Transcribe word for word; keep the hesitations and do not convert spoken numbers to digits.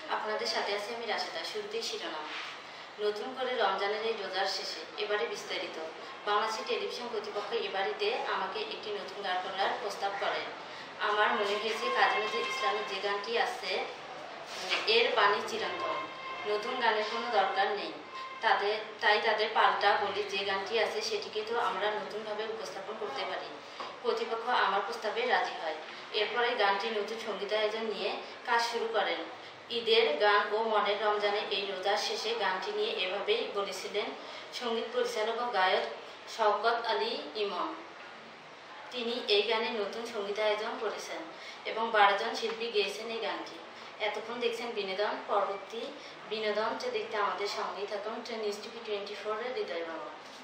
আপনাদের সাথে আছি আমি রাশেদা। শুরুতেই শিরোনাম। নতুন করে রমজানের এই রোজার শেষে এবারে বিস্তারিত। বাংলাদেশ টেলিভিশন কর্তৃপক্ষ এবারেতে আমাকে একটি নতুন গান করার প্রস্তাব করেন। আমার মনে হয়েছে কাজী নজরুল ইসলামের যে গানটি আছে এর বাণী চিরন্তন, নতুন গানের কোনো দরকার নেই। তাদের তাই তাদের পাল্টা বলি, যে গানটি আছে সেটিকে তো আমরা নতুনভাবে উপস্থাপন করতে পারি। কর্তৃপক্ষ আমার প্রস্তাবে রাজি হয়। এরপরে গানটি নতুন সঙ্গীতায়োজন নিয়ে কাজ শুরু করেন। ঈদের গান ও মনের রমজানে এই রোজার শেষে গানটি নিয়ে এভাবেই বলেছিলেন সঙ্গীত পরিচালক ও গায়ক শওকত আলী ইমন। তিনি এই গানে নতুন সঙ্গীতায়োজন করেছেন এবং বারো জন শিল্পী গেয়েছেন এই গানটি। এতক্ষণ দেখছেন বিনোদন। পরবর্তী বিনোদন দেখতে আমাদের সঙ্গেই থাকুন নিউজ টিভি টোয়েন্টি ফোর এর হৃদয় বাংলা।